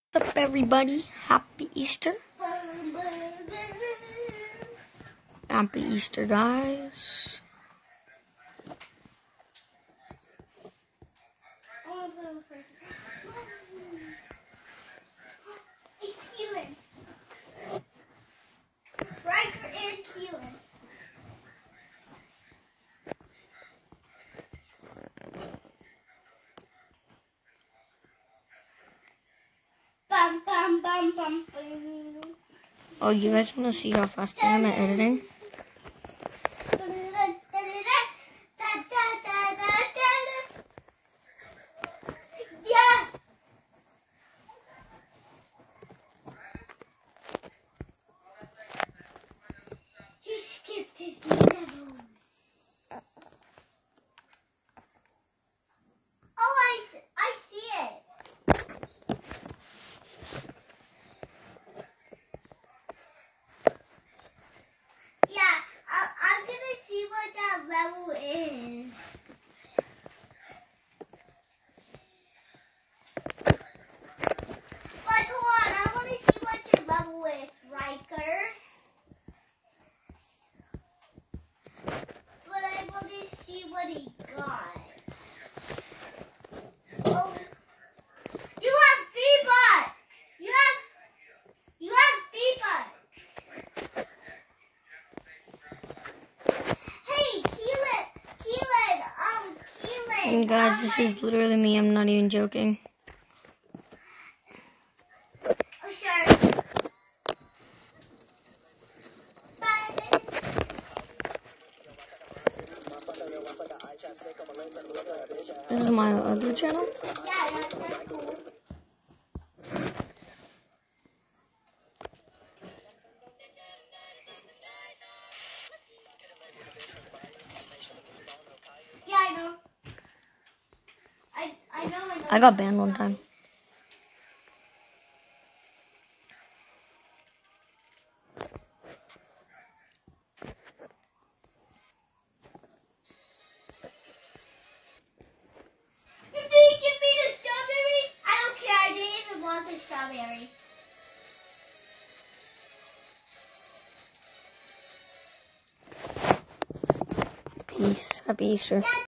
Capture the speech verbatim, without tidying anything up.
What's up, everybody? Happy Easter. Happy Easter, guys. Riker and Keelan. Bum bum bum bum bum. Oh, you guys want to see how fast I am at editing? Yeah. He skipped his levels. Oh, I, s- I see it. Yeah, I, I'm gonna see what that level is. But hold on, I want to see what your level is, Riker. But I want to see what he got. Oh, you have V-Bucks. You have, you have V-Bucks. Hey, Keelan, Keelan, um, Keelan. And guys, um, this is literally me. I'm not even joking. Oh, sure. Bye. This is my other channel. Yeah, that, that's cool. Yeah, I know. I, I know, I know. I got banned one time. You didn't give me the strawberry? I don't care. I didn't even want the strawberry. Peace. Happy Easter. Dad,